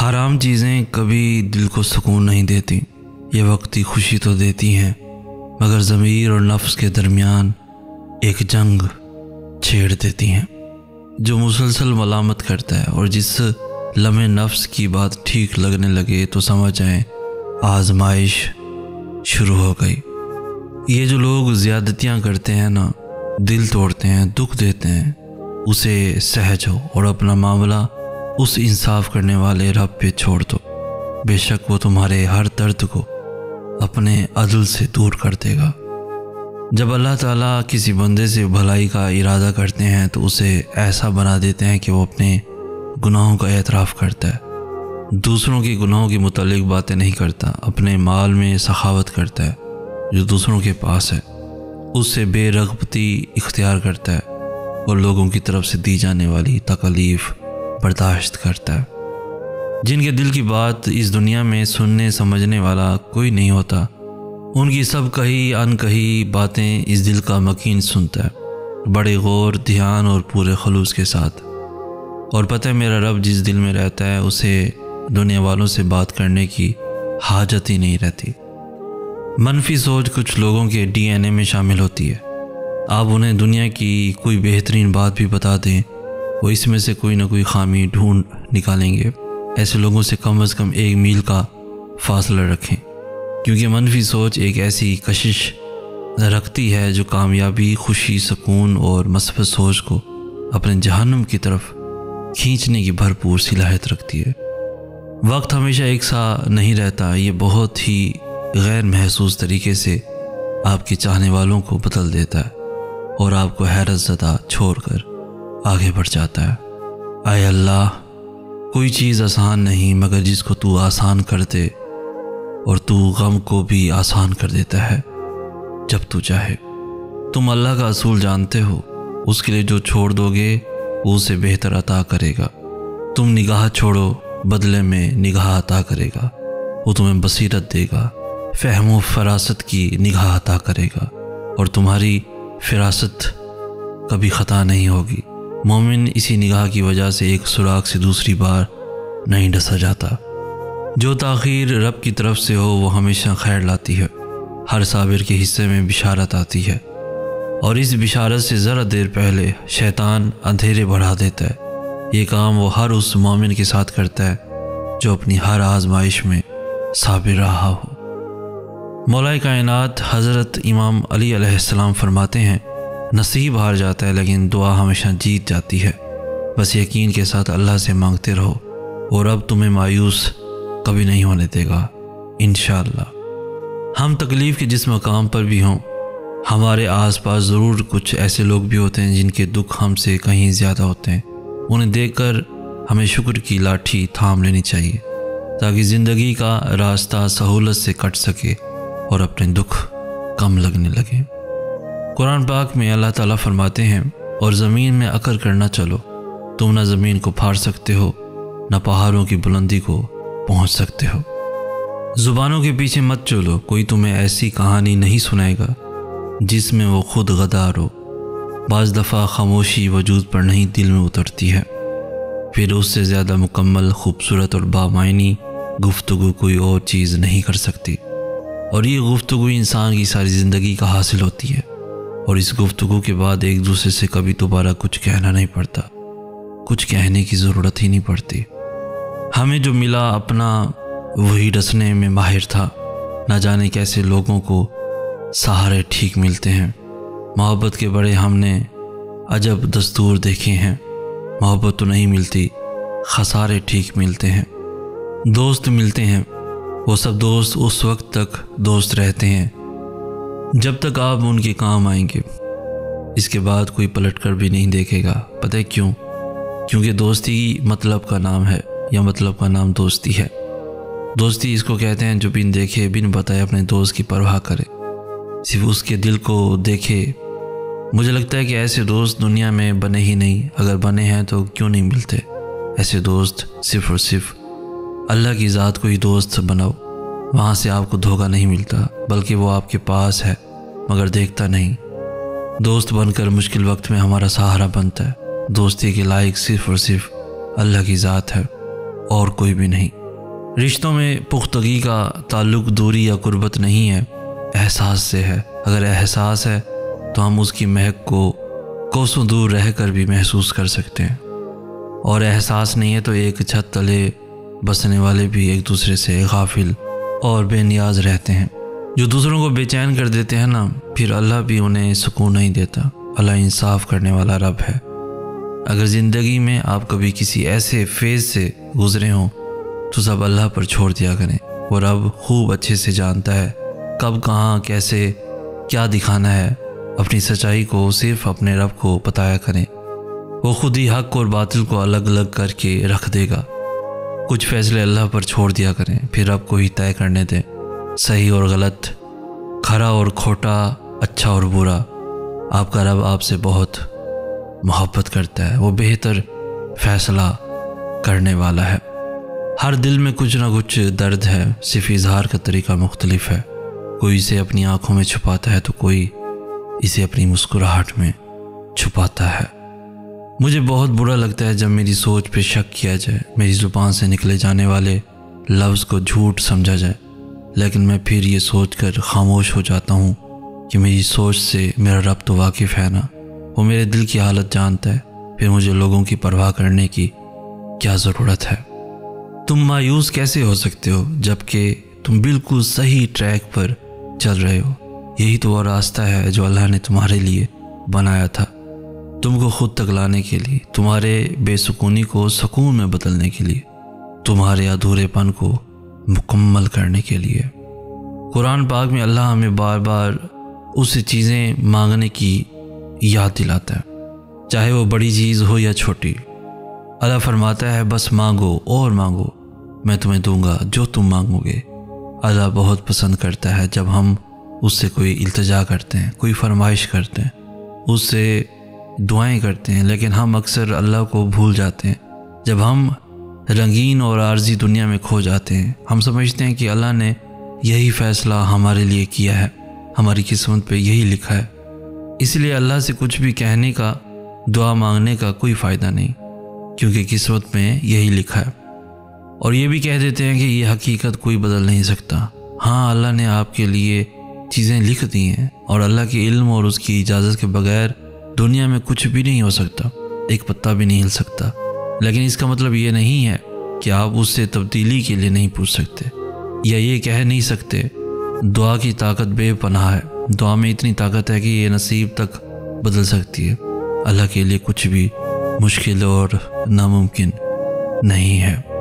हराम चीज़ें कभी दिल को सुकून नहीं देती। ये वक्ती खुशी तो देती हैं मगर ज़मीर और नफ्स के दरमियान एक जंग छेड़ देती हैं जो मुसलसल मलामत करता है। और जिस लम्हे नफ्स की बात ठीक लगने लगे तो समझ जाएं आजमाइश शुरू हो गई। ये जो लोग ज़्यादतियाँ करते हैं ना, दिल तोड़ते हैं, दुख देते हैं, उसे सहज हो और अपना मामला उस इंसाफ करने वाले रब पे छोड़ दो। बेशक वो तुम्हारे हर दर्द को अपने अदल से दूर कर देगा। जब अल्लाह ताला किसी बंदे से भलाई का इरादा करते हैं तो उसे ऐसा बना देते हैं कि वो अपने गुनाहों का एतराफ़ करता है, दूसरों के गुनाहों के मुतालिक बातें नहीं करता, अपने माल में सखावत करता है जो दूसरों के पास है, उससे बेरग़बती इख्तियार करता है और लोगों की तरफ से दी जाने वाली तकलीफ़ बर्दाश्त करता है। जिनके दिल की बात इस दुनिया में सुनने समझने वाला कोई नहीं होता, उनकी सब कही अनकही बातें इस दिल का मकीन सुनता है, बड़े गौर, ध्यान और पूरे खलूस के साथ। और पता है मेरा रब जिस दिल में रहता है उसे दुनिया वालों से बात करने की हाजत ही नहीं रहती। मनफी सोच कुछ लोगों के DNA में शामिल होती है। आप उन्हें दुनिया की कोई बेहतरीन बात भी बता दें, वो इसमें से कोई ना कोई खामी ढूंढ निकालेंगे। ऐसे लोगों से कम से कम 1 मील का फासला रखें, क्योंकि मनफी सोच एक ऐसी कशिश रखती है जो कामयाबी, खुशी, सुकून और मस्बत सोच को अपने जहन्नुम की तरफ खींचने की भरपूर सलाहियत रखती है। वक्त हमेशा एक सा नहीं रहता, ये बहुत ही गैर महसूस तरीके से आपके चाहने वालों को बदल देता है और आपको हैरत ज़दा छोड़कर आगे बढ़ जाता है। आए अल्लाह, कोई चीज़ आसान नहीं मगर जिसको तू आसान कर दे, और तू गम को भी आसान कर देता है जब तू चाहे। तुम अल्लाह का असूल जानते हो, उसके लिए जो छोड़ दोगे वो उसे बेहतर अता करेगा। तुम निगाह छोड़ो, बदले में निगाह अता करेगा। वो तुम्हें बसीरत देगा, फ़हम व फरासत की निगाह अता करेगा और तुम्हारी फिरासत कभी ख़ता नहीं होगी। मोमिन इसी निगाह की वजह से एक सुराग से दूसरी बार नहीं डसा जाता। जो ताख़ीर रब की तरफ से हो वो हमेशा खैर लाती है। हर साबिर के हिस्से में बिशारत आती है और इस बिशारत से ज़रा देर पहले शैतान अंधेरे बढ़ा देता है। ये काम वो हर उस मोमिन के साथ करता है जो अपनी हर आजमाइश में साबिर रहा हो। मौलाए कायनात हज़रत इमाम अली अलैहिस्सलाम फरमाते हैं, नसीब हार जाता है लेकिन दुआ हमेशा जीत जाती है। बस यकीन के साथ अल्लाह से मांगते रहो और अब तुम्हें मायूस कभी नहीं होने देगा इंशाअल्लाह। हम तकलीफ़ के जिस मकाम पर भी हों, हमारे आसपास ज़रूर कुछ ऐसे लोग भी होते हैं जिनके दुख हमसे कहीं ज़्यादा होते हैं। उन्हें देखकर हमें शुक्र की लाठी थाम लेनी चाहिए ताकि ज़िंदगी का रास्ता सहूलत से कट सके और अपने दुख कम लगने लगे। कुरान पाक में अल्लाह ताला फरमाते हैं, और ज़मीन में अकर करना चलो, तुम ना ज़मीन को फाड़ सकते हो ना पहाड़ों की बुलंदी को पहुंच सकते हो। ज़ुबानों के पीछे मत चलो, कोई तुम्हें ऐसी कहानी नहीं सुनाएगा जिसमें वो खुद गद्दार हो। बाज़ दफ़ा खामोशी वजूद पर नहीं दिल में उतरती है, फिर उससे ज़्यादा मुकम्मल, खूबसूरत और बामायनी गुफ्तगू कोई और चीज़ नहीं कर सकती। और ये गुफ्तगू इंसान की सारी ज़िंदगी का हासिल होती है और इस गुफ्तगू के बाद एक दूसरे से कभी दोबारा कुछ कहना नहीं पड़ता, कुछ कहने की ज़रूरत ही नहीं पड़ती। हमें जो मिला अपना वही डसने में माहिर था। ना जाने कैसे लोगों को सहारे ठीक मिलते हैं। मोहब्बत के बड़े हमने अजब दस्तूर देखे हैं। मोहब्बत तो नहीं मिलती, खसारे ठीक मिलते हैं। दोस्त मिलते हैं, वो सब दोस्त उस वक्त तक दोस्त रहते हैं जब तक आप उनके काम आएंगे। इसके बाद कोई पलट कर भी नहीं देखेगा। पता है क्यों? क्योंकि दोस्ती मतलब का नाम है, या मतलब का नाम दोस्ती है। दोस्ती इसको कहते हैं जो बिन देखे बिन बताए अपने दोस्त की परवाह करे, सिर्फ उसके दिल को देखे। मुझे लगता है कि ऐसे दोस्त दुनिया में बने ही नहीं। अगर बने हैं तो क्यों नहीं मिलते? ऐसे दोस्त सिर्फ और सिर्फ अल्लाह की ज़ात को ही दोस्त बनाओ, वहाँ से आपको धोखा नहीं मिलता, बल्कि वो आपके पास है मगर देखता नहीं। दोस्त बनकर मुश्किल वक्त में हमारा सहारा बनता है। दोस्ती के लायक सिर्फ और सिर्फ अल्लाह की ज़ात है और कोई भी नहीं। रिश्तों में पुख्तगी का ताल्लुक़ दूरी या कुर्बत नहीं है, एहसास से है। अगर एहसास है तो हम उसकी महक को कोसों दूर रहकर भी महसूस कर सकते हैं, और एहसास नहीं है तो एक छत तले बसने वाले भी एक दूसरे से गाफिल और बेनियाज रहते हैं। जो दूसरों को बेचैन कर देते हैं ना, फिर अल्लाह भी उन्हें सुकून नहीं देता। अल्लाह इंसाफ करने वाला रब है। अगर ज़िंदगी में आप कभी किसी ऐसे फेज़ से गुज़रे हों तो सब अल्लाह पर छोड़ दिया करें। वो रब खूब अच्छे से जानता है कब कहाँ कैसे क्या दिखाना है। अपनी सच्चाई को सिर्फ अपने रब को बताया करें। वो खुद ही हक और बातिल को अलग अलग करके रख देगा। कुछ फैसले अल्लाह पर छोड़ दिया करें, फिर रब को ही तय करने दें। सही और गलत, खरा और खोटा, अच्छा और बुरा। आपका रब आपसे बहुत मोहब्बत करता है। वो बेहतर फैसला करने वाला है। हर दिल में कुछ ना कुछ दर्द है, सिर्फ इजहार का तरीका मुख्तलिफ है। कोई इसे अपनी आंखों में छुपाता है तो कोई इसे अपनी मुस्कुराहट में छुपाता है। मुझे बहुत बुरा लगता है जब मेरी सोच पे शक किया जाए, मेरी ज़ुबान से निकले जाने वाले लफ्ज़ को झूठ समझा जाए, लेकिन मैं फिर ये सोचकर खामोश हो जाता हूँ कि मेरी सोच से मेरा रब तो वाकिफ़ है ना। वो मेरे दिल की हालत जानता है, फिर मुझे लोगों की परवाह करने की क्या ज़रूरत है। तुम मायूस कैसे हो सकते हो जबकि तुम बिल्कुल सही ट्रैक पर चल रहे हो। यही तो वो रास्ता है जो अल्लाह ने तुम्हारे लिए बनाया था, तुमको खुद तक लाने के लिए, तुम्हारे बेसुकूनी को सुकून में बदलने के लिए, तुम्हारे अधूरेपन को मुकम्मल करने के लिए। कुरान पाक में अल्लाह हमें बार बार उससे चीज़ें मांगने की याद दिलाता है, चाहे वो बड़ी चीज़ हो या छोटी। अल्लाह फरमाता है बस मांगो और मांगो, मैं तुम्हें दूंगा जो तुम मांगोगे। अल्लाह बहुत पसंद करता है जब हम उससे कोई इल्तिजा करते हैं, कोई फरमाइश करते हैं, उससे दुआएं करते हैं। लेकिन हम अक्सर अल्लाह को भूल जाते हैं जब हम रंगीन और आर्जी दुनिया में खो जाते हैं। हम समझते हैं कि अल्लाह ने यही फ़ैसला हमारे लिए किया है, हमारी किस्मत पे यही लिखा है, इसलिए अल्लाह से कुछ भी कहने का, दुआ मांगने का कोई फ़ायदा नहीं, क्योंकि किस्मत में यही लिखा है। और ये भी कह देते हैं कि ये हकीकत कोई बदल नहीं सकता। हाँ, अल्लाह ने आपके लिए चीज़ें लिख दी हैं और अल्लाह के इल्म और उसकी इजाज़त के बगैर दुनिया में कुछ भी नहीं हो सकता, एक पत्ता भी नहीं हिल सकता। लेकिन इसका मतलब ये नहीं है कि आप उससे तब्दीली के लिए नहीं पूछ सकते या ये कह नहीं सकते दुआ की ताकत बेपनाह है, दुआ में इतनी ताकत है कि ये नसीब तक बदल सकती है। अल्लाह के लिए कुछ भी मुश्किल और नामुमकिन नहीं है।